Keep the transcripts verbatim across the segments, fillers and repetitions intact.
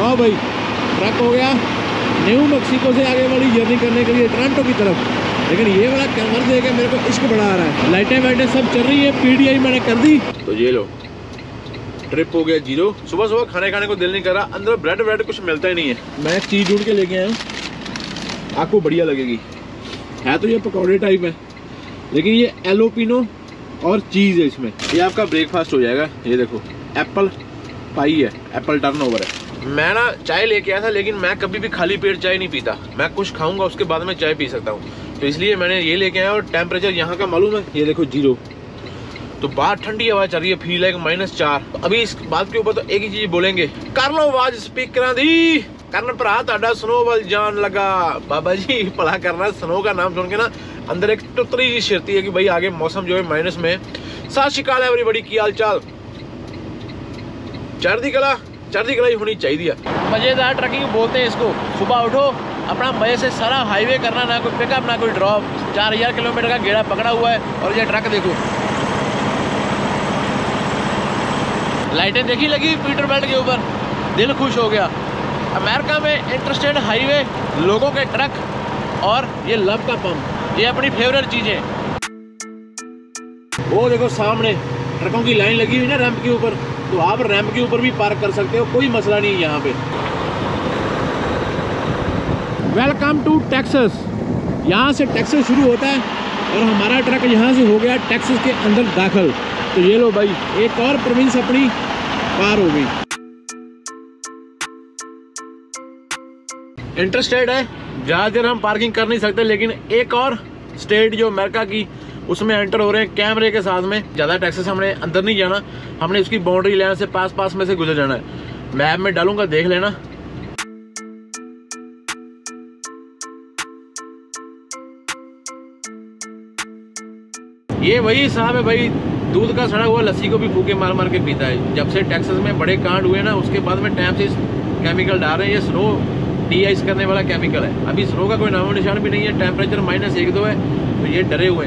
लो भाई, ट्रक हो गया न्यू मैक्सिको से आगे वाली जर्नी करने के लिए टोरंटो की तरफ। लेकिन ये वाला कैमर देख के मेरे को इश्क बड़ा आ रहा है। लाइटें वाइटें सब चल रही है, पीडीआई मैंने कर दी। तो ये लो, ट्रिप हो गया जीरो। सुबह सुबह खाने खाने को दिल नहीं कर रहा, अंदर ब्रेड ब्रेड कुछ मिलता ही नहीं है। मैं एक चीज़ ढूंढ के लेके आया हूँ, आपको बढ़िया लगेगी। है तो ये पकौड़े टाइप है, लेकिन ये एलोपिनो और चीज़ है इसमें। ये आपका ब्रेकफास्ट हो जाएगा। ये देखो, एप्पल पाई है, एप्पल टर्नओवर है। मैं ना चाय लेके आया था, लेकिन मैं कभी भी खाली पेट चाय नहीं पीता। मैं कुछ खाऊंगा उसके बाद में चाय पी सकता हूँ, तो इसलिए मैंने ये लेके आया। और टेम्परेचर यहाँ का मालूम है, ये देखो जीरो। तो बाहर ठंडी हवा चल रही है, फील है माइनस चार। अभी इस बात के ऊपर तो एक ही चीज बोलेंगे, कर लो आवाज स्पीकर दी, करन भरा तुहाडा स्नोबॉल जान लगा। बाबा जी भला करना, स्नो का नाम सुन के ना अंदर एक टुतरी जी शिरती है कि भाई आगे मौसम जो है माइनस में। सत श्री अकाल एवरीबॉडी, की हाल चाल? चढ़ती कला चढ़ती कला ही होनी चाहिए। मजेदार ट्रकिंग बोलते हैं इसको। सुबह उठो, अपना मजे से सारा हाईवे करना, ना कोई पिकअप ना कोई ड्रॉप। चार हजार किलोमीटर का गेड़ा पकड़ा हुआ है। और ये ट्रक देखो, लाइटें देखी लगी पीटर बेल्ट के ऊपर, दिल खुश हो गया। अमेरिका में इंटरस्टेट हाईवे, लोगों के ट्रक और ये लव का पंप, ये अपनी फेवरेट चीजें। वो देखो सामने ट्रकों की लाइन लगी हुई ना रैंप के ऊपर, तो आप रैंप के ऊपर भी पार्क कर सकते हो, कोई मसला नहीं है यहाँ पे। Welcome to Texas. यहाँ से टेक्सास शुरू होता है और हमारा ट्रक यहाँ से हो गया टेक्सास के अंदर दाखिल। तो ये लो भाई, एक और प्रोविंस अपनी पार हो गई। इंटरस्टेट है, ज़्यादा देर हम पार्किंग कर नहीं सकते, लेकिन एक और स्टेट जो अमेरिका की, उसमें एंटर हो रहे हैं कैमरे के साथ में। ज़्यादा टेक्सास हमने अंदर नहीं जाना, हमने उसकी बाउंड्री लाइन से पास पास में से गुजर जाना है। मैप में डालूंगा, देख लेना। ये वही साहब है भाई, दूध का सड़ा हुआ लस्सी को भी फूके मार मार के पीता है। जब से टेक्सास में बड़े कांड हुए ना, उसके बाद में टाइम से केमिकल डाल रहे हैं। ये स्नो डी आइस करने वाला केमिकल है। अभी स्नो का कोई नामो निशान भी नहीं है, टेम्परेचर माइनस एक दो है, तो ये डरे हुए हैं।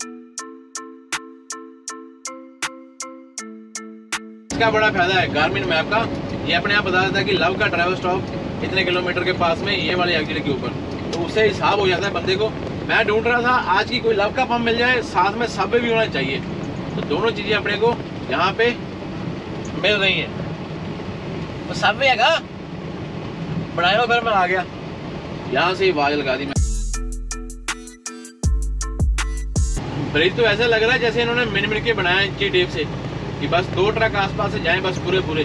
इसका बड़ा फायदा है गार्मिन मैप का, ये अपने आप बता देता है कि लव का ट्रैवल स्टॉप इतने किलोमीटर के पास में, ये वाले एग्जिट के ऊपर, तो उससे हिसाब हो जाता है बंदे को। मैं ढूंढ रहा था आज की कोई लव का पंप मिल जाए, साथ में सबवे भी होना चाहिए, तो दोनों चीजें अपने को यहाँ पे मिल रही हैं। तो सबवे है बनाए लो, फिर मैं आ गया। यहाँ से ही आवाज लगा दी मैं। ब्रिज तो ऐसा लग रहा है जैसे इन्होंने मिन मिन के बनाया इंची टेप से, कि बस दो ट्रक आसपास से जाएं बस पूरे पूरे।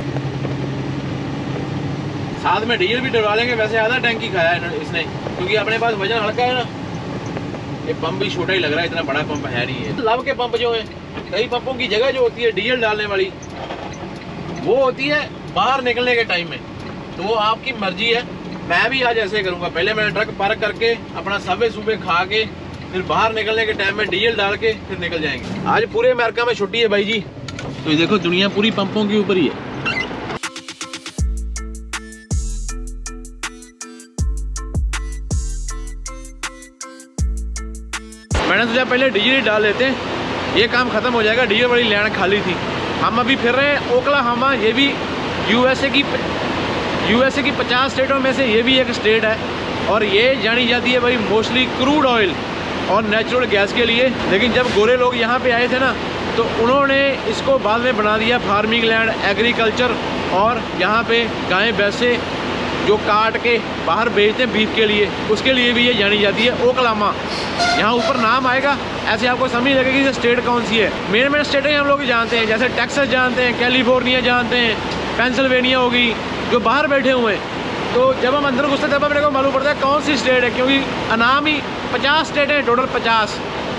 साथ में डीजल भी डलवा लेंगे। वैसे आधा टैंकी खाया है इसने, क्योंकि अपने पास वजन हल्का है ना। ये पंप भी छोटा ही लग रहा है, इतना बड़ा पंप है नहीं है। लव के पंप जो है, कई पंपों की जगह जो होती है डीजल डालने वाली, वो होती है बाहर निकलने के टाइम में, तो वो आपकी मर्जी है। मैं भी आज ऐसे करूंगा, पहले मैंने ट्रक पार्क करके अपना सबे सुबह खा के, फिर बाहर निकलने के टाइम में डीजल डाल के फिर निकल जाएंगे। आज पूरे अमेरिका में छुट्टी है भाई जी, तो ये देखो दुनिया पूरी पंपों के ऊपर ही है। मैंने सोचा पहले डीजल ही डाल लेते हैं, ये काम खत्म हो जाएगा। डीजल वाली लाइन खाली थी। हम अभी फिर रहे हैं ओक्लाहोमा, ये भी यूएसए की यूएसए की पचास स्टेटों में से ये भी एक स्टेट है, और ये जानी जाती है भाई मोस्टली क्रूड ऑयल और नेचुरल गैस के लिए। लेकिन जब गोरे लोग यहाँ पे आए थे ना, तो उन्होंने इसको बाद में बना दिया फार्मिंग लैंड, एग्रीकल्चर, और यहाँ पे गायें भैंसे जो काट के बाहर बेचते हैं बीफ के लिए, उसके लिए भी ये जानी जाती है ओक्लाहोमा। यहाँ ऊपर नाम आएगा, ऐसे आपको समझ लगेगी ये स्टेट कौन सी है। मेन मेन स्टेटें हम लोग जानते हैं, जैसे टेक्सास जानते हैं, कैलिफोर्निया जानते हैं, पेंसिल्वेनिया होगी, जो बाहर बैठे हुए हैं। तो जब हम अंदर घुसते तब मेरे को मालूम पड़ता है कौन सी स्टेट है, क्योंकि नाम ही पचास स्टेट है, टोटल पचास।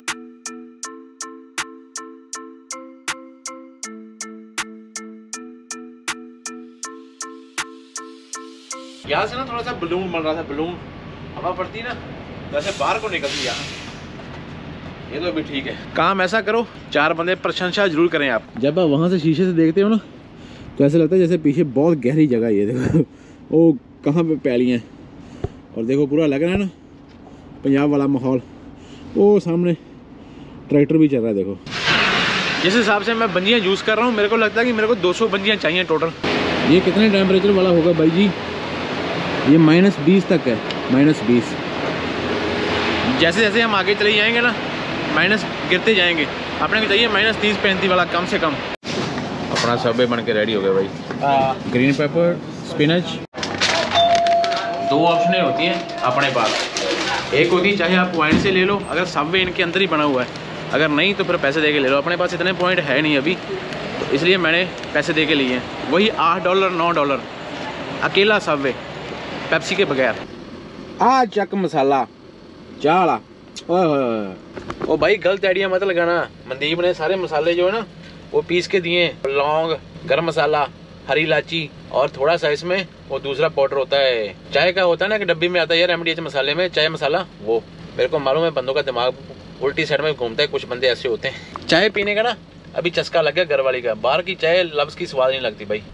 यहाँ से ना थोड़ा सा बलून बन रहा था, बलून हवा पड़ती ना वैसे बाहर को निकलती यहाँ। ये तो अभी ठीक है। काम ऐसा करो, चार बंदे प्रशंसा जरूर करें आप। जब आप वहाँ से शीशे से देखते हो ना, तो ऐसा लगता है जैसे पीछे बहुत गहरी जगह है। ये देखो वो कहाँ पे पैलियाँ हैं, और देखो पूरा लग रहा है ना पंजाब वाला माहौल। वो सामने ट्रैक्टर भी चल रहा है। देखो जिस हिसाब से मैं बंजियाँ यूज़ कर रहा हूँ, मेरे को लगता है कि मेरे को दो सौ बंजियाँ चाहिए टोटल। ये कितने टेम्परेचर वाला होगा भाई जी? ये माइनस बीस तक है, माइनस बीस। जैसे जैसे हम आगे चले जाएंगे ना, माइनस गिरते जाएंगे। अपने को चाहिए माइनस तीस पैंतीस वाला कम से कम। अपना सबवे बन के रेडी हो गया भाई। Green pepper, spinach. दो ऑप्शनें होती हैं अपने पास। एक होती है चाहे आप पॉइंट से ले लो, अगर सबवे इनके अंदर ही बना हुआ है, अगर नहीं तो फिर पैसे दे के ले लो। अपने पास इतने पॉइंट है नहीं अभी, तो इसलिए मैंने पैसे दे के लिए हैं। वही आठ डॉलर नौ डॉलर अकेला सबवे, पेप्सी के बगैर। आ चक मसाला चाला। ओ भाई गलत आइडिया मत लगाना। मनदीप ने सारे मसाले जो है ना वो पीस के दिए। लौंग, गरम मसाला, हरी इलायची और थोड़ा सा इसमें वो दूसरा पाउडर होता है, चाय का होता है ना कि डब्बी में आता है यार एम डी एच मसाले में, चाय मसाला। वो मेरे को मालूम है बंदों का दिमाग उल्टी साइड में घूमता है, कुछ बंदे ऐसे होते हैं। चाय पीने का ना अभी चस्का लग गया घर वाली का। बाहर की चाय लफ्ज की स्वाद नहीं लगती भाई।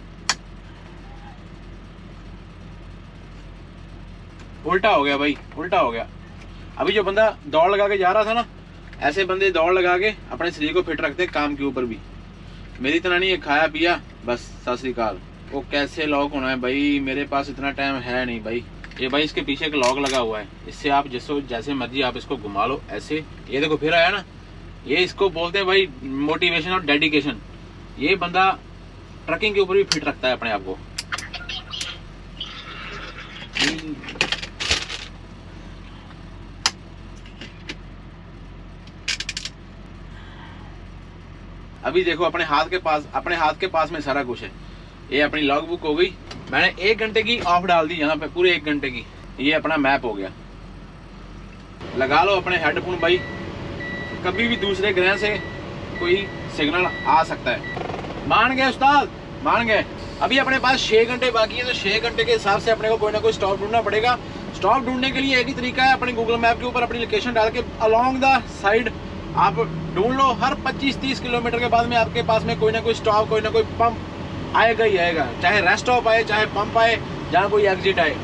उल्टा हो गया भाई, उल्टा हो गया। अभी जो बंदा दौड़ लगा के जा रहा था ना, ऐसे बंदे दौड़ लगा के अपने शरीर को फिट रखते हैं काम के ऊपर भी। मेरी तरह नहीं है खाया पिया बस सत श्री अकाल। वो कैसे लॉक होना है भाई? मेरे पास इतना टाइम है नहीं भाई। ये भाई इसके पीछे एक लॉक लगा हुआ है, इससे आप जैसे जैसे मर्जी आप इसको घुमा लो ऐसे। ये देखो फिर आया ना, ये इसको बोलते हैं भाई मोटिवेशन और डेडिकेशन। ये बंदा ट्रकिंग के ऊपर भी फिट रखता है अपने आप को। अभी देखो अपने हाथ के पास अपने हाथ के पास में सारा कुछ है। ये अपनी लॉग बुक हो गई, मैंने एक घंटे की ऑफ डाल दी यहाँ पे, पूरे एक घंटे की। ये अपना मैप हो गया। लगा लो अपने हेडफोन भाई, कभी भी दूसरे ग्रह से कोई सिग्नल आ सकता है। मान गए उस्ताद, मान गए। अभी अपने पास छह घंटे बाकी है, तो छह घंटे के हिसाब से अपने को कोई ना कोई स्टॉप ढूंढना पड़ेगा। स्टॉप ढूंढने के लिए एक ही तरीका है, अपने गूगल मैप के ऊपर अपनी लोकेशन डाल के अलोंग द साइड आप ढूंढ लो। हर पच्चीस तीस किलोमीटर के बाद में आपके पास में कोई ना कोई स्टॉप, कोई ना कोई पंप आएगा ही आएगा। चाहे रेस्ट स्टॉप आए, चाहे पंप आए, जहाँ कोई एग्जिट आए।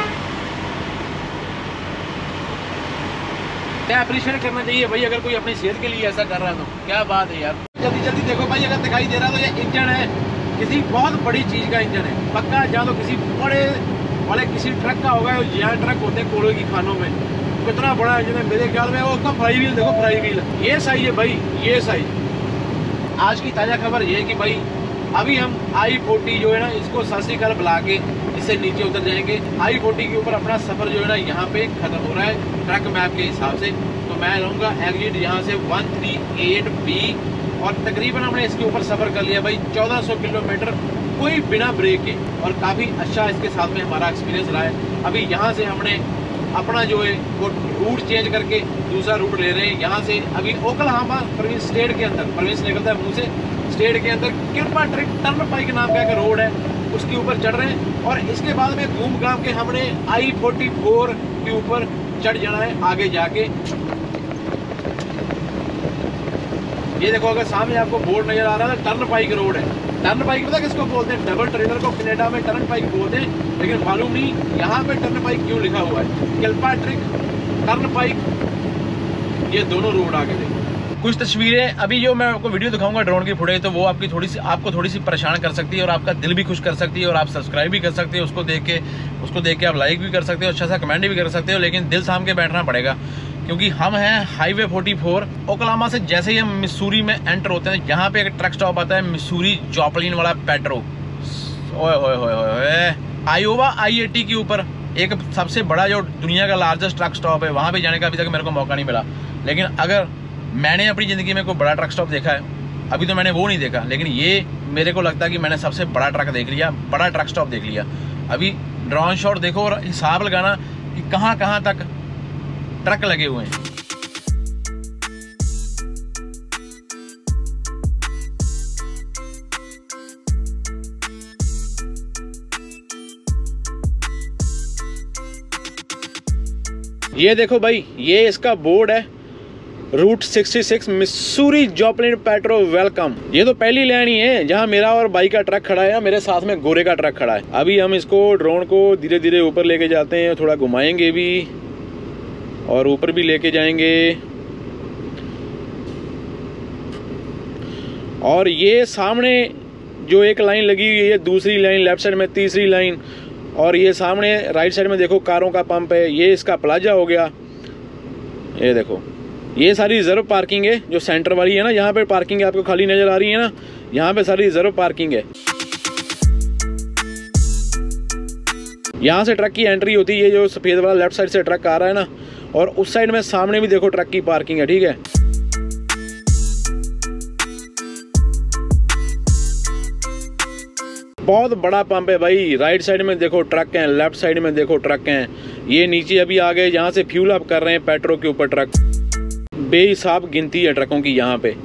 क्या अप्रिशिएट करना चाहिए भाई, अगर कोई अपनी सेहत के लिए ऐसा कर रहा है तो क्या बात है यार। जल्दी जल्दी देखो भाई, अगर दिखाई दे रहा तो ये इंजन है किसी बहुत बड़ी चीज का इंजन है पक्का। जहाँ तो किसी बड़े वाले किसी ट्रक का होगा। यहाँ ट्रक होते हैं कोयले की खानों में, कितना बड़ा इंजन है मेरे ख्याल में। वो उसका फ्लाई व्हील देखो, फ्लाई व्हील ये सही है भाई, ये सही। आज की ताज़ा खबर ये है कि भाई अभी हम आई फोर्टी जो है ना, इसको सस्ती कर बुला के इससे नीचे उतर जाएंगे। आई फोर्टी के ऊपर अपना सफर जो है ना यहाँ पे खत्म हो रहा है ट्रक मैप के हिसाब से। तो मैं रहूँगा एग्जिट यहाँ से वन थ्री एट बी, और तकरीबन हमने इसके ऊपर सफर कर लिया भाई चौदह सौ किलोमीटर कोई बिना ब्रेक के। और काफ़ी अच्छा इसके साथ में हमारा एक्सपीरियंस रहा है। अभी यहाँ से हमने अपना जो है वो रूट चेंज करके दूसरा रूट ले रहे हैं। यहाँ से अभी ओकलाहामा प्रोविंस स्टेट के अंदर, प्रोविंस निकलता है मुंह से, स्टेट के अंदर किल्पाट्रिक टर्नपाइक नाम का एक रोड है, उसके ऊपर चढ़ रहे हैं। और इसके बाद में घूम घाम के हमने आई फोर्टी फोर के ऊपर चढ़ जाना है आगे जाके। ये देखो अगर सामने आपको बोर्ड नजर आ रहा है, टर्नपाइक रोड है। टर्नपाइक पता किसको बोलते हैं? डबल ट्रेलर को कनाडा में टर्नपाइक बोलते हैं, लेकिन मालूम नहीं यहाँ पे टर्नपाइक क्यों लिखा हुआ है। किल्पाट्रिक, टर्नपाइक, ये दोनों रोड आगे थे। कुछ तस्वीरें अभी जो मैं आपको वीडियो दिखाऊंगा ड्रोन की फुटेज, तो वो आपकी थोड़ी सी आपको थोड़ी सी परेशान कर सकती है और आपका दिल भी खुश कर सकती है, और आप सब्सक्राइब भी कर सकते हो उसको देख के। उसको देख के आप लाइक भी कर सकते हो, अच्छा सा कमेंट भी कर सकते हो, लेकिन दिल थाम के बैठना पड़ेगा क्योंकि हम हैं हाईवे फोर्टी फोर। ओकलाहामा से जैसे ही हम मिसूरी में एंटर होते हैं, यहाँ पे एक ट्रक स्टॉप आता है मिसूरी जॉपलिन वाला पेट्रो। ओए होए होए होए, आयोवा आई एटी के ऊपर एक सबसे बड़ा जो दुनिया का लार्जेस्ट ट्रक स्टॉप है, वहाँ पे जाने का अभी तक मेरे को मौका नहीं मिला। लेकिन अगर मैंने अपनी ज़िंदगी में कोई बड़ा ट्रक स्टॉप देखा है, अभी तो मैंने वो नहीं देखा, लेकिन ये मेरे को लगता है कि मैंने सबसे बड़ा ट्रक देख लिया, बड़ा ट्रक स्टॉप देख लिया। अभी ड्रोन शॉट देखो और हिसाब लगाना कि कहाँ कहाँ तक ट्रक लगे हुए हैं। ये देखो भाई, ये इसका बोर्ड है, route sixty six Missouri Joplin Petro welcome. ये तो पहली लाइन ही है जहां मेरा और बाइक का ट्रक खड़ा है, मेरे साथ में गोरे का ट्रक खड़ा है। अभी हम इसको ड्रोन को धीरे धीरे ऊपर लेके जाते हैं, थोड़ा घुमाएंगे भी और ऊपर भी लेके जाएंगे। और ये सामने जो एक लाइन लगी हुई है, दूसरी लाइन लेफ्ट साइड में, तीसरी लाइन, और ये सामने राइट साइड में देखो कारों का पंप है। ये इसका प्लाजा हो गया। ये देखो, ये सारी रिजर्व पार्किंग है जो सेंटर वाली है ना, यहाँ पे पार्किंग आपको खाली नजर आ रही है ना, यहाँ पे सारी रिजर्व पार्किंग है। यहाँ से ट्रक की एंट्री होती है। ये जो सफेद वाला लेफ्ट साइड से ट्रक आ रहा है ना, और उस साइड में सामने भी देखो ट्रक की पार्किंग है। ठीक है, बहुत बड़ा पंप है भाई। राइट साइड में देखो ट्रक हैं, लेफ्ट साइड में देखो ट्रक हैं। ये नीचे अभी आ गए, यहाँ से फ्यूल अप कर रहे हैं पेट्रोल के ऊपर ट्रक। बेहिसाब गिनती है ट्रकों की यहाँ पे।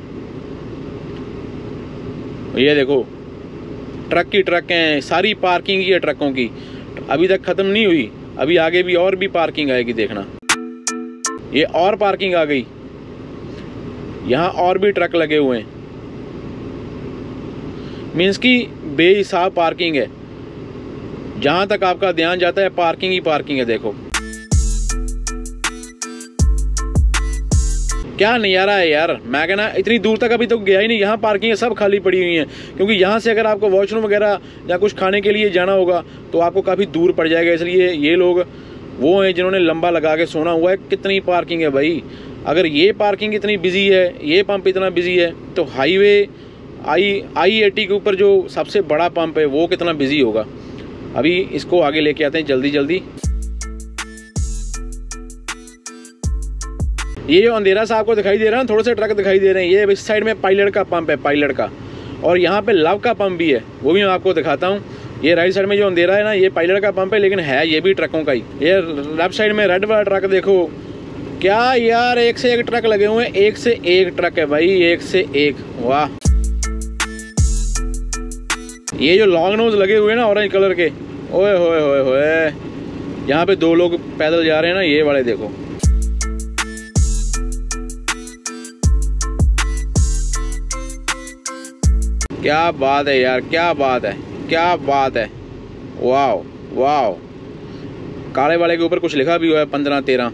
ये देखो ट्रक की ट्रक हैं, सारी पार्किंग ही है ट्रकों की, अभी तक खत्म नहीं हुई। अभी आगे भी और भी पार्किंग आएगी, देखना। ये और पार्किंग आ गई, यहाँ और भी ट्रक लगे हुए हैं। मीन्स की बेहिसाब पार्किंग है। जहां तक आपका ध्यान जाता है पार्किंग ही पार्किंग है। देखो क्या नज़ारा है यार। मैं कहना इतनी दूर तक अभी तो गया ही नहीं, यहाँ पार्किंग सब खाली पड़ी हुई हैं। क्योंकि यहाँ से अगर आपको वॉशरूम वगैरह या कुछ खाने के लिए जाना होगा तो आपको काफ़ी दूर पड़ जाएगा। इसलिए ये लोग वो हैं जिन्होंने लंबा लगा के सोना हुआ है। कितनी पार्किंग है भाई। अगर ये पार्किंग इतनी बिजी है, ये पंप इतना बिजी है, तो हाईवे आई आई एटी के ऊपर जो सबसे बड़ा पंप है वो कितना बिजी होगा। अभी इसको आगे लेके आते हैं जल्दी जल्दी। ये जो अंधेरा सा आपको दिखाई दे रहा है, थोड़े से ट्रक दिखाई दे रहे हैं, ये इस साइड में पायलट का पंप है, पायलट का। और यहाँ पे लव का पंप भी है, वो भी मैं आपको दिखाता हूँ। ये राइट साइड में जो अंधेरा है ना, ये पायलट का पंप है, लेकिन है ये भी ट्रकों का ही। ये लेफ्ट साइड में रेड वाला ट्रक देखो, क्या यार एक से एक ट्रक लगे हुए हैं, एक से एक ट्रक है भाई, एक से एक। वाह, ये जो लॉन्ग नोज लगे हुए हैं ना ऑरेंज कलर के, ओए होए होए होए। यहाँ पे दो लोग पैदल जा रहे हैं ना, ये वाले देखो। क्या बात है यार, क्या बात है, क्या बात है। वाह वाह, काले वाले के ऊपर कुछ लिखा भी हुआ है, पंद्रह तेरह।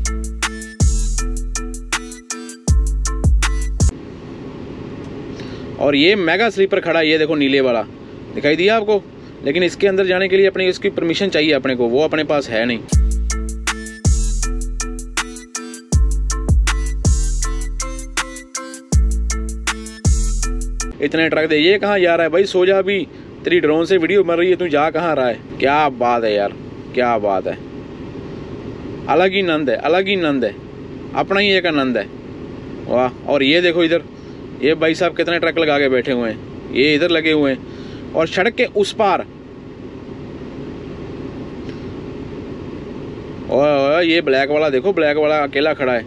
और ये मेगा स्लीपर खड़ा है, ये देखो नीले वाला दिखाई दिया आपको। लेकिन इसके अंदर जाने के लिए अपनी उसकी परमिशन चाहिए अपने को, वो अपने पास है नहीं। इतने ट्रक दे, ये कहाँ जा रहा है भाई? सो जा अभी, तेरी ड्रोन से वीडियो बन रही है, तू जा कहाँ रहा है? क्या बात है यार, क्या बात है। अलग ही आनंद है, अलग ही आनंद है, अपना ही एक आनंद है। वाह। और ये देखो इधर, ये भाई साहब कितने ट्रक लगा के बैठे हुए हैं, ये इधर लगे हुए हैं। और सड़क के उस पार और ये ब्लैक वाला देखो, ब्लैक वाला अकेला खड़ा है।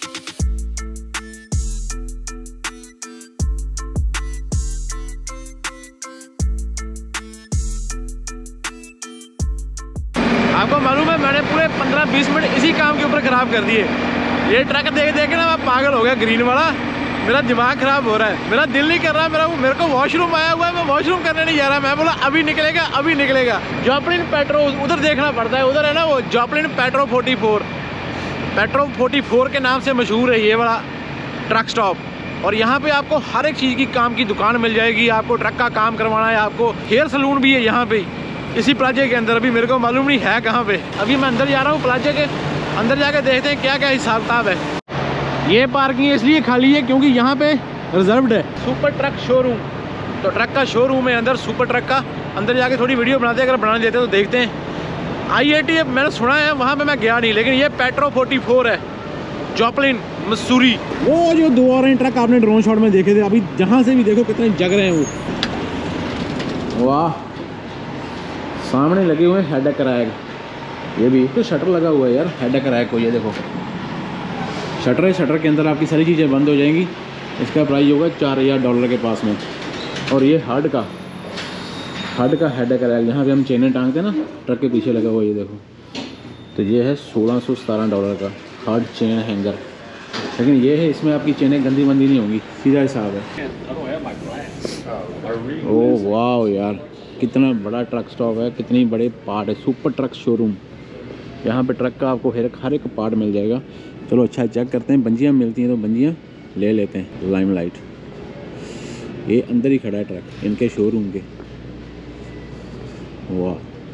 आपको मालूम है मैंने पूरे पंद्रह बीस मिनट इसी काम के ऊपर खराब कर दिए। ये ट्रक देख देख के ना मैं पागल हो गया, ग्रीन वाला। मेरा दिमाग खराब हो रहा है, मेरा दिल नहीं कर रहा। मेरा मेरे को वॉशरूम आया हुआ है, मैं वॉशरूम करने नहीं जा रहा। मैं बोला अभी निकलेगा, अभी निकलेगा। जॉपलिन पेट्रो उधर देखना पड़ता है, उधर है ना वो Joplin Petro forty four, Petro forty four के नाम से मशहूर है ये वाला ट्रक स्टॉप। और यहाँ पे आपको हर एक चीज़ की काम की दुकान मिल जाएगी। आपको ट्रक का काम करवाना है, आपको हेयर सलून भी है यहाँ पे इसी प्लाजे के अंदर। अभी मेरे को मालूम नहीं है कहाँ पे। अभी मैं अंदर जा रहा हूँ, प्लाजे के अंदर जाके देखते हैं क्या क्या हिसाब किताब है। ये पार्किंग इसलिए खाली है क्योंकि यहाँ पे रिजर्व्ड है सुपर ट्रक शोरूम। तो ट्रक का शोरूम है अंदर, सुपर ट्रक का। अंदर जाके थोड़ी वीडियो बनाते हैं, अगर बनाने देते तो देखते हैं। आई आई टी मैंने सुना है, वहाँ पे मैं गया नहीं। लेकिन ये पेट्रो फोर्टी फोर है, जॉपलिन मसूरी। वो जो दो और ट्रक आपने ड्रोन शॉट में देखे थे, अभी जहाँ से भी देखो कितने जग रहे हैं वो। वाह, सामने लगे हुए हैं हेड क्रैक। ये भी तो शटर लगा हुआ है यार, हेड क्रैक को। ये देखो शटर है, शटर के अंदर आपकी सारी चीज़ें बंद हो जाएंगी। इसका प्राइस होगा चार हज़ार डॉलर के पास में। और ये हड का हड का हेड क्रैक, जहाँ पे हम चेनें टांगते हैं ना, ट्रक के पीछे लगा हुआ। ये देखो, तो ये है सोलह सौ सतारह डॉलर का हड चेन हैंगर। लेकिन ये है, इसमें आपकी चेनें गंदी बंदी नहीं होंगी, सीधा हिसाब है। ओह वाह यार, कितना बड़ा ट्रक स्टॉप है, कितनी बड़े पार्ट है। सुपर ट्रक शोरूम, यहाँ पे ट्रक का आपको हर हर एक पार्ट मिल जाएगा। चलो अच्छा चेक करते हैं, बंजियाँ मिलती हैं तो बंजियाँ ले लेते हैं। लाइमलाइट, ये अंदर ही खड़ा है ट्रक इनके शोरूम के। वाह,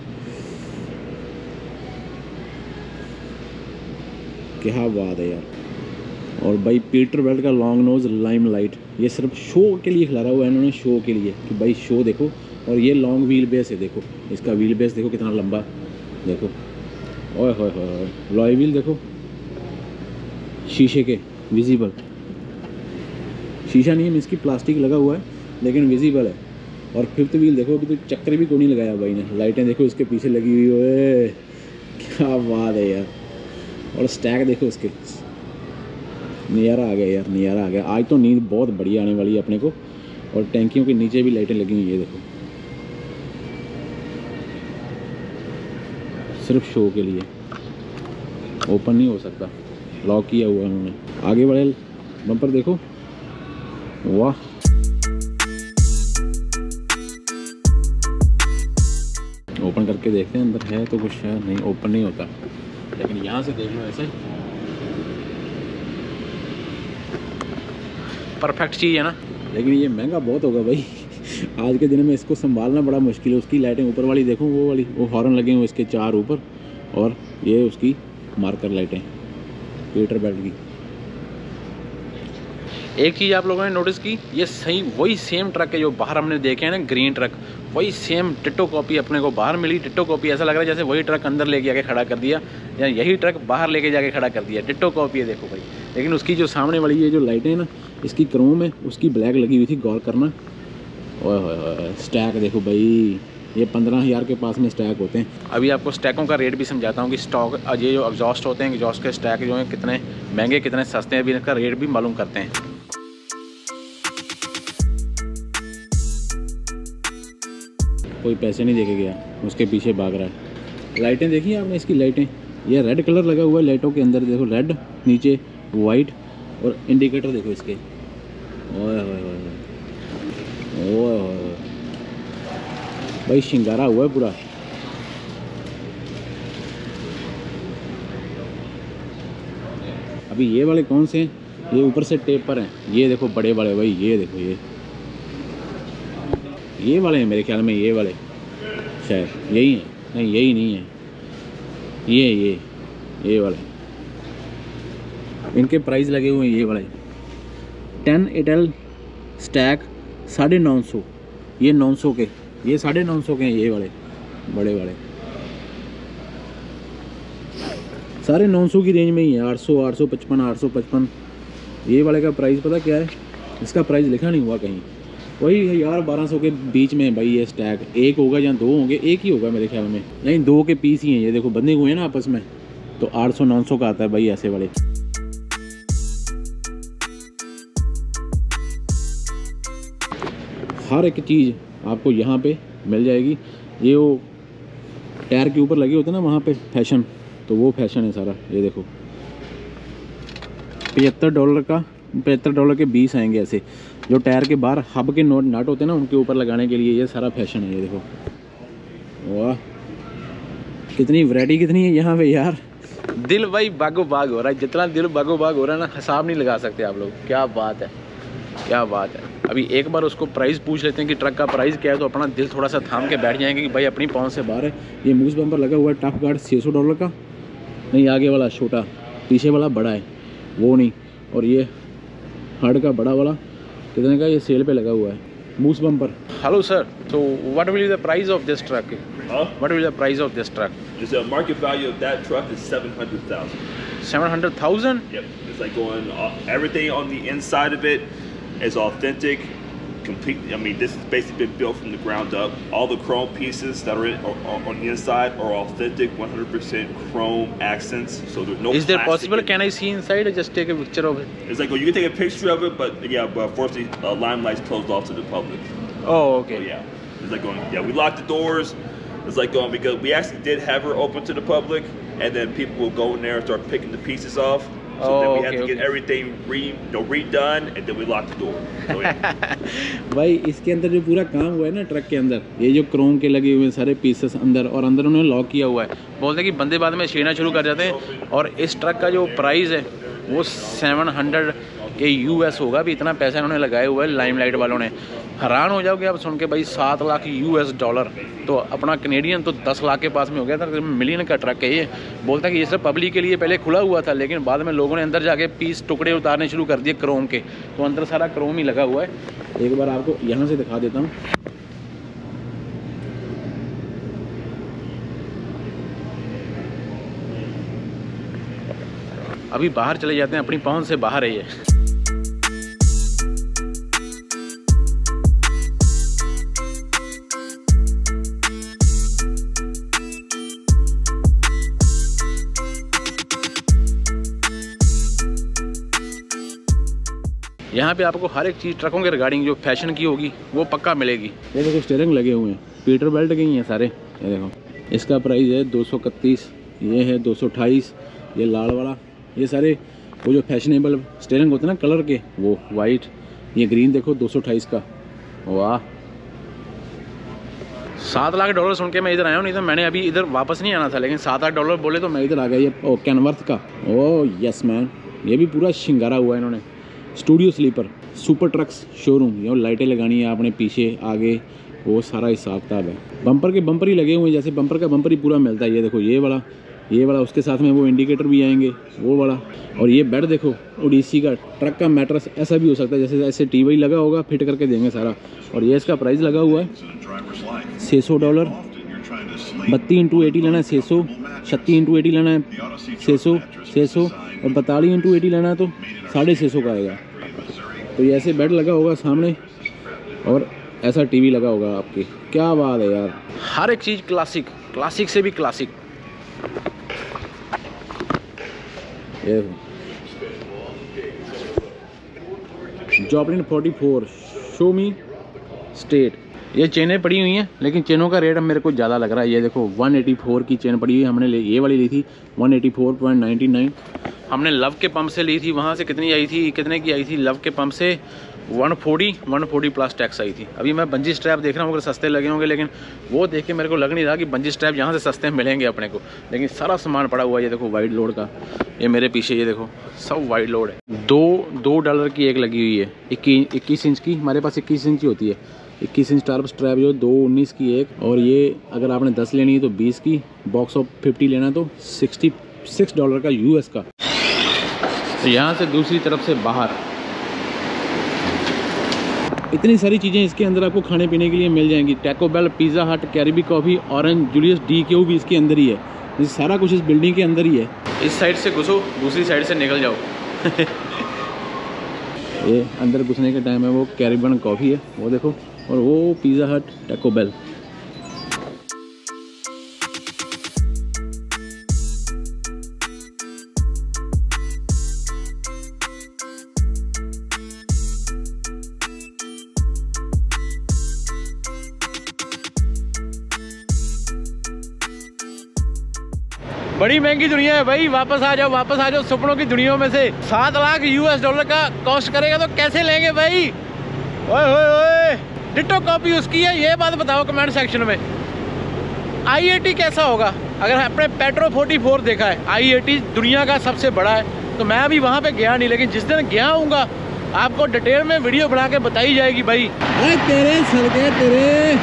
क्या बात है यार। और भाई पीटरबिल्ट का लॉन्ग नोज लाइम लाइट, ये सिर्फ शो के लिए खिलाया हुआ है इन्होंने, शो के लिए कि भाई शो देखो। और ये लॉन्ग व्हील बेस है, देखो इसका व्हील बेस देखो कितना लंबा, देखो ओए होए होए, लॉय व्हील देखो, शीशे के विजिबल, शीशा नहीं है इसकी, प्लास्टिक लगा हुआ है लेकिन विजिबल है। और फिफ्थ व्हील देखो, अभी तो चक्कर भी कोई नहीं लगाया भाई ने। लाइटें देखो इसके पीछे लगी हुई, ओए क्या बात है यार। और स्टैक देखो इसके, नज़ारा आ गया यार, नज़ारा आ गया। आज तो नींद बहुत बढ़िया आने वाली है अपने को। और टैंकियों के नीचे भी लाइटें लगी हुई है, देखो सिर्फ शो के लिए, ओपन नहीं हो सकता, लॉक किया हुआ है उन्होंने। आगे वाले बम्पर देखो, वाह। ओपन करके देखते हैं अंदर है तो कुछ है नहीं, ओपन नहीं होता, लेकिन यहाँ से देख लो ऐसे परफेक्ट चीज़ है ना। लेकिन ये महंगा बहुत होगा भाई आज के दिन में इसको संभालना बड़ा मुश्किल है। उसकी लाइटें ऊपर वाली देखो, वो वाली, वो हॉर्न लगे हुए इसके चार ऊपर, और ये उसकी मार्कर लाइटें पीटरबिल्ट की। एक चीज़ आप लोगों ने नोटिस की, ये सही वही सेम ट्रक है जो बाहर हमने देखे हैं ना, ग्रीन ट्रक, वही सेम डिट्टो कॉपी अपने को बाहर मिली। डिट्टो कॉपी, ऐसा लग रहा है जैसे वही ट्रक अंदर लेके जाके खड़ा कर दिया या यही ट्रक बाहर लेके जाके खड़ा कर दिया। डिट्टो कॉपी है देखो भाई। लेकिन उसकी जो सामने वाली ये जो लाइटें हैं ना, इसकी क्रोम है, उसकी ब्लैक लगी हुई थी, गौर करना। और स्टैक देखो भाई, ये पंद्रह हज़ार के पास में स्टैक होते हैं। अभी आपको स्टैकों का रेट भी समझाता हूँ कि स्टॉक ये जो एग्जॉस्ट होते हैं, एग्जॉस्ट के स्टैक जो हैं कितने महंगे कितने सस्ते हैं, अभी इनका रेट भी मालूम करते हैं। कोई पैसे नहीं देके गया, उसके पीछे भाग रहा है। लाइटें देखी आपने इसकी, लाइटें ये रेड कलर लगा हुआ है लाइटों के अंदर, देखो रेड, नीचे वाइट, और इंडिकेटर देखो इसके, ओए ओए ओए ओए भाई, शिंगारा हुआ है पूरा। अभी ये वाले कौन से हैं, ये ऊपर से टेप पर हैं, ये देखो बड़े वाले भाई, ये देखो ये ये वाले हैं मेरे ख्याल में, ये वाले शायद यही हैं, नहीं यही नहीं है, ये ये ये वाले इनके प्राइस लगे हुए हैं। ये वाले टेन एटल स्टैक साढ़े नौ सौ, ये नौ सौ के, ये साढ़े नौ सौ के हैं ये वाले बड़े वाले, साढ़े नौ सौ की रेंज में ही है। आठ सौ, आठ सौ पचपन, आठ सौ पचपन। ये वाले का प्राइस पता क्या है, इसका प्राइस लिखा नहीं हुआ कहीं, वही हज़ार बारह सौ के बीच में है भाई। ये स्टैक एक होगा या दो होंगे, एक ही होगा मेरे ख्याल में, नहीं दो के पीस ही हैं ये, देखो बंधे हुए हैं ना आपस में, तो आठ सौ नौ सौ का आता है भाई ऐसे वाले। हर एक चीज़ आपको यहाँ पे मिल जाएगी। ये वो टायर के ऊपर लगे होते हैं ना वहाँ पे फैशन, तो वो फैशन है सारा। ये देखो पचहत्तर डॉलर का, पचहत्तर डॉलर के बीस आएंगे ऐसे, जो टायर के बाहर हब के नोट नट होते हैं ना उनके ऊपर लगाने के लिए, ये सारा फैशन है। ये देखो वाह, कितनी वैरायटी कितनी है यहाँ पे यार। दिल भाई बागो बाग हो रहा है, जितना दिल बागो बाग हो रहा है ना, हिसाब नहीं लगा सकते आप लोग। क्या बात है, क्या बात है। अभी एक बार उसको प्राइस पूछ लेते हैं कि ट्रक का प्राइस क्या है, तो अपना दिल थोड़ा सा थाम के बैठ जाएंगे कि भाई अपनी पहुंच से बाहर है। ये मूस बम्पर लगा हुआ है टफ गार्ड, छः सौ डॉलर का, नहीं आगे वाला छोटा, पीछे वाला बड़ा है वो नहीं, और ये हार्ड का बड़ा वाला कितने का, ये सेल पे लगा हुआ है मूस बम्पर। हेलो सर, तो what will be the price of this truck? What will be the price of this truck? The market value of that truck is seven hundred thousand. seven hundred thousand? Yep, it's like going uh, everything on the inside of it is authentic, completely. I mean, this has basically been built from the ground up. All the chrome pieces that are, in, are, are on the inside are authentic, one hundred percent chrome accents. So there's no. Is there possible? In can I see inside or just take a picture of it? It's like, well, you can take a picture of it, but yeah, but unfortunately, uh, Limelight's closed off to the public. Oh, okay. So, yeah, it's like going. Yeah, we locked the doors. It's like going because we actually did have her open to the public, and then people will go in there and start picking the pieces off. So oh, then we okay, had to okay. get everything re, you know, redone, and then we locked the door. So, yeah. भाई इसके अंदर जो पूरा काम हुआ है ना truck के अंदर, ये जो क्रोम के लगे हुए सारे पीसेस अंदर, और अंदर उन्होंने लॉक किया हुआ है। बोलते हैं कि बंदे बाद में छेड़ना शुरू कर जाते हैं। और इस ट्रक का जो प्राइस है वो सेवन हंड्रेड के यूएस होगा। भी इतना पैसा इन्होंने लगाया हुआ है लाइमलाइट वालों ने। हैरान हो जाओगे आप सुन के भाई, सात लाख यूएस डॉलर। तो अपना कनेडियन तो दस लाख के पास में हो गया था। मिलियन का ट्रक है ये। बोलता है कि ये सब पब्लिक के लिए पहले खुला हुआ था, लेकिन बाद में लोगों ने अंदर जाके पीस टुकड़े उतारने शुरू कर दिए क्रोम के, तो अंदर सारा क्रोम ही लगा हुआ है। एक बार आपको यहाँ से दिखा देता हूँ। अभी बाहर चले जाते हैं, अपनी पहुँच से बाहर है ये। यहाँ पे आपको हर एक चीज़ ट्रकों के रिगार्डिंग जो फैशन की होगी वो पक्का मिलेगी। ये देखो स्टीयरिंग लगे हुए हैं, पीटर बेल्ट के ही हैं सारे। ये देखो, इसका प्राइस है दो सौ इकतीस, ये है दो सौ अट्ठाईस, ये लाल वाला, ये सारे वो जो फैशनेबल स्टीयरिंग होते हैं ना कलर के, वो वाइट, ये ग्रीन देखो दो सौ अट्ठाईस का। वाह, सात लाख डॉलर सुन के मैं इधर आया हूँ, नहीं तो मैंने अभी इधर वापस नहीं आना था, लेकिन सात आठ डॉलर बोले तो मैं इधर आ गया। ये ओ कैनवर्थ का, ओ यस मैन, ये भी पूरा श्रृंगारा हुआ है इन्होंने। Studio sleeper super trucks showroom, ये लाइटें लगानी है आपने पीछे आगे, वो सारा हिसाब किताब है। बम्पर के बम्पर ही लगे हुए हैं, जैसे बम्पर का बम्पर ही पूरा मिलता है। ये देखो ये वाला, ये वाला, उसके साथ में वो इंडिकेटर भी आएंगे, वो वाला। और ये बेड देखो ओडिसी का, ट्रक का मैट्रेस ऐसा भी हो सकता है, जैसे ऐसे टीवी लगा होगा, फिट करके देंगे सारा। और ये इसका प्राइस लगा हुआ है छः सौ डॉलर। बत्ती इंटू एटी लेना है छः सौ, छत्तीस इंटू एटी लेना है छः सौ, छः सौ और बतालीस इंटू एटी लेना है तो साढ़े छः सौ का आएगा। तो ये ऐसे बेड लगा होगा सामने और ऐसा टीवी लगा होगा आपकी। क्या बात है यार, हर एक चीज़ क्लासिक, क्लासिक से भी क्लासिक। ये Joplin forty four, show me state. ये चेनें पड़ी हुई हैं, लेकिन चेनों का रेट अब मेरे को ज़्यादा लग रहा है। ये देखो एक सौ चौरासी की चेन पड़ी हुई है, हमने ले ये वाली ली थी एक सौ चौरासी पॉइंट नाइन्टी नाइन। हमने लव के पंप से ली थी, वहाँ से कितनी आई थी, कितने की आई थी लव के पंप से? एक सौ चालीस, एक सौ चालीस प्लस टैक्स आई थी। अभी मैं बंजी स्ट्रैप देख रहा हूँ, अगर सस्ते लगे होंगे, लेकिन वो देख के मेरे को लग नहीं रहा कि बंजी स्ट्रैप यहाँ से सस्ते मिलेंगे अपने को। लेकिन सारा सामान पड़ा हुआ है, ये देखो वाइड लोड का, ये मेरे पीछे ये देखो सब वाइड लोड है। दो दो डॉलर की एक लगी हुई है, इक्कीस इक्कीस इंच की, हमारे पास इक्कीस इंच की होती है। इक्कीस इंच टार्प स्ट्रैप जो दो उन्नीस की एक, और ये अगर आपने दस लेनी है तो बीस की, बॉक्स ऑफ फिफ्टी लेना तो सिक्सटी सिक्स डॉलर का यूएस का। तो यहाँ से दूसरी तरफ से बाहर इतनी सारी चीज़ें इसके अंदर आपको खाने पीने के लिए मिल जाएंगी। Taco Bell, Pizza Hut, Caribou Coffee, Orange, Julius D Q भी इसके अंदर ही है। ये सारा कुछ इस बिल्डिंग के अंदर ही है। इस साइड से घुसो, दूसरी साइड से निकल जाओ। ये अंदर घुसने के टाइम है वो कैरिबियन कॉफ़ी है, वो देखो, और वो पिज़्ज़ा हट, टैको बेल। बड़ी महंगी दुनिया है भाई, वापस आ जाओ, वापस आ जाओ सपनों की दुनिया में से। सात लाख यूएस डॉलर का कॉस्ट करेगा तो कैसे लेंगे भाई? ओए ओए ओए, डिट्टो कॉपी उसकी है, ये बात बताओ कमेंट सेक्शन में। आई एटी कैसा होगा? अगर आपने पेट्रो फोर्टी फोर देखा है, आई एटी दुनिया का सबसे बड़ा है। तो मैं अभी वहाँ पे गया नहीं, लेकिन जिस दिन गया हूँगा आपको डिटेल में वीडियो बना के बताई जाएगी भाई। तेरे सड़के तेरे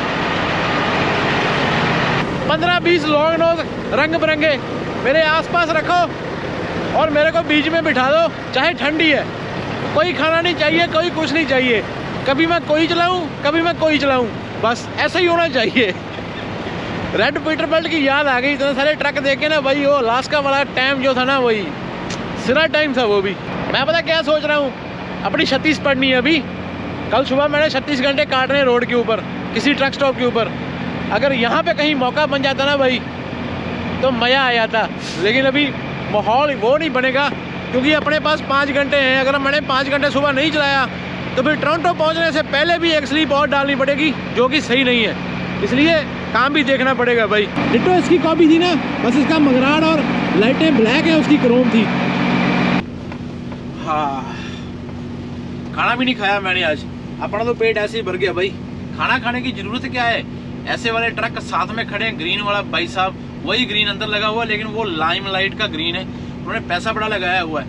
पंद्रह बीस लॉन्ग नोज रंग बिरंगे मेरे आसपास रखो और मेरे को बीच में बिठा दो, चाहे ठंडी है, कोई खाना नहीं चाहिए, कोई कुछ नहीं चाहिए। कभी मैं कोई चलाऊं, कभी मैं कोई चलाऊं, बस ऐसा ही होना चाहिए। रेड पीटर बेल्ट की याद आ गई, इतने सारे ट्रक देखे ना भाई। वो अलास्का वाला टाइम जो था ना, वही सिरा टाइम था वो भी। मैं पता क्या सोच रहा हूँ, अपनी छत्तीस पढ़नी है अभी। कल सुबह मैंने छत्तीस घंटे काटने रोड के ऊपर, किसी ट्रक स्टॉप के ऊपर। अगर यहाँ पे कहीं मौका बन जाता ना भाई तो मज़ा आ जाता, लेकिन अभी माहौल वो नहीं बनेगा, क्योंकि अपने पास पाँच घंटे हैं। अगर मैंने पाँच घंटे सुबह नहीं चलाया तो फिर टोरंटो पहुँचने से पहले भी एक स्लीप और डालनी पड़ेगी, जो कि सही नहीं है। इसलिए काम भी देखना पड़ेगा भाई। डिट्टो इसकी कॉपी थी ना, बस इसका मगराड़ और लाइटें ब्लैक है, उसकी क्रोम थी। हाँ, खाना भी नहीं खाया मैंने आज, अपना तो पेट ऐसे ही भर गया भाई। खाना खाने की ज़रूरत क्या है? ऐसे वाले ट्रक साथ में खड़े हैं, ग्रीन वाला भाई साहब, वही ग्रीन अंदर लगा हुआ है, लेकिन वो लाइम लाइट का ग्रीन है। उन्होंने पैसा बड़ा लगाया हुआ है।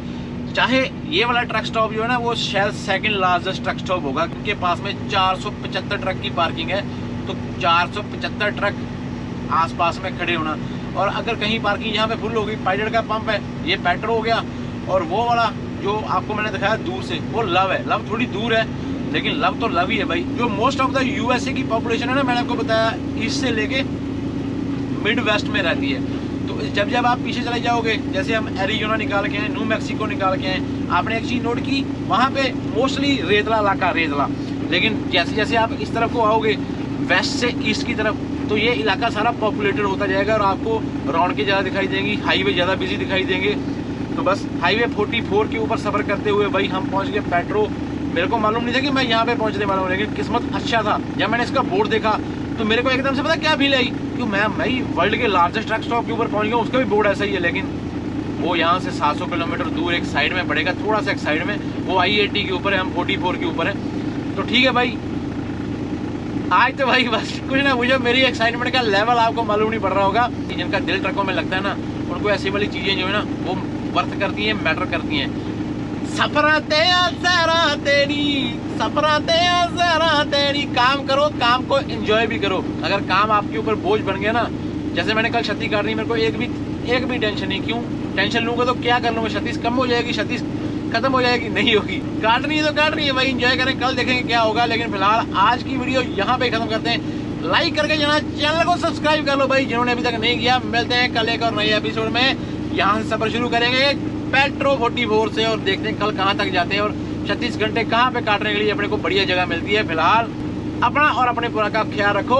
चाहे ये वाला ट्रक स्टॉप जो है ना वो शायद सेकंड लार्जेस्ट ट्रक स्टॉप होगा, क्योंकि पास में चार सौ पचहत्तर ट्रक की पार्किंग है। तो चार सौ पचहत्तर ट्रक आसपास में खड़े होना, और अगर कहीं पार्किंग यहाँ पे फुल होगी, पायलट का पंप है, ये पेट्रो हो गया, और वो वाला जो आपको मैंने दिखाया दूर से वो लव है। लव थोड़ी दूर है लेकिन लव तो लव ही है भाई। जो मोस्ट ऑफ द यूएसए की पॉपुलेशन है ना, मैंने आपको बताया ईस्ट से लेके मिड वेस्ट में रहती है। तो जब जब आप पीछे चले जाओगे, जैसे हम एरिजोना निकाल के आए, न्यू मैक्सिको निकाल के आए, आपने एक चीज़ नोट की, वहाँ पे मोस्टली रेतला इलाका, रेतला। लेकिन जैसे जैसे आप इस तरफ को आओगे वेस्ट से ईस्ट की तरफ, तो ये इलाका सारा पॉपुलेटेड होता जाएगा और आपको रौनकें ज़्यादा दिखाई देंगी, हाईवे ज़्यादा बिजी दिखाई देंगे। तो बस हाईवे चौवालीस के ऊपर सफ़र करते हुए भाई हम पहुँच गए पेट्रो। मेरे को मालूम नहीं था कि मैं यहाँ पे पहुँचने वाला हूँ, लेकिन किस्मत अच्छा था। जब मैंने इसका बोर्ड देखा तो मेरे को एकदम से पता क्या फील आई, क्यों मैं भाई वर्ल्ड के लार्जेस्ट ट्रक स्टॉप के ऊपर पहुँच गया, उसका भी बोर्ड ऐसा ही है, लेकिन वो यहाँ से सात सौ किलोमीटर दूर एक साइड में पड़ेगा, थोड़ा सा एक साइड में, वो आई एटी के ऊपर है, हम चौवालीस के ऊपर है। तो ठीक है भाई, आज तो भाई बस कुछ ना, मुझे मेरी एक्साइटमेंट का लेवल आपको मालूम नहीं पड़ रहा होगा। जिनका दिल ट्रकों में लगता है ना, उनको ऐसी वाली चीज़ें जो है ना वो वर्थ करती हैं, मैटर करती हैं। सफराते जरा तेरी, सफराते जरा तेरी, काम करो, काम को एंजॉय भी करो। अगर काम आपके ऊपर बोझ बन गया ना, जैसे मैंने कल छत्ती काटनी, मेरे को एक भी एक भी टेंशन नहीं। क्यों टेंशन लूँगा तो क्या कर लूँगा, छत्तीस कम हो जाएगी, छत्तीस खत्म हो जाएगी, नहीं होगी। काटनी है तो काट रही है भाई, एंजॉय करें, कल देखेंगे क्या होगा। लेकिन फिलहाल आज की वीडियो यहाँ पे खत्म करते हैं। लाइक करके जाना, चैनल को सब्सक्राइब कर लो भाई जिन्होंने अभी तक नहीं किया। मिलते हैं कल एक और नए एपिसोड में। यहाँ से सफर शुरू करेंगे पेट्रो चौवालीस से और देखते हैं कल कहाँ तक जाते हैं और छत्तीस घंटे कहाँ पे काटने के लिए अपने को बढ़िया जगह मिलती है। फिलहाल अपना और अपने पूरा का ख्याल रखो,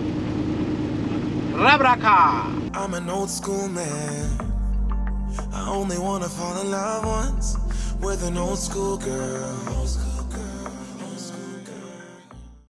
रब रखा। I'm an old school man. I only wanna fall in love once with an old school girl.